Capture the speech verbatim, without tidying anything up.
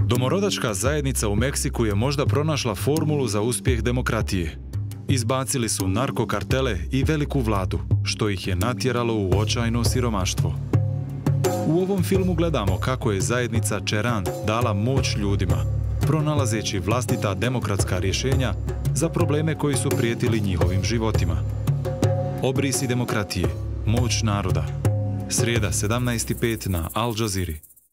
Domorodačka zajednica u Meksiku je možda pronašla formulu za uspjeh demokratije. Izbacili su narkokartele i veliku vladu, što ih je natjeralo u očajno siromaštvo. U ovom filmu gledamo kako je zajednica Cherán dala moć ljudima, pronalazeći vlastita demokratska rješenja za probleme koji su prijetili njihovim životima. Obrisi demokratije, moć naroda. Srijeda sedamnaest i pet na Al Jazeera.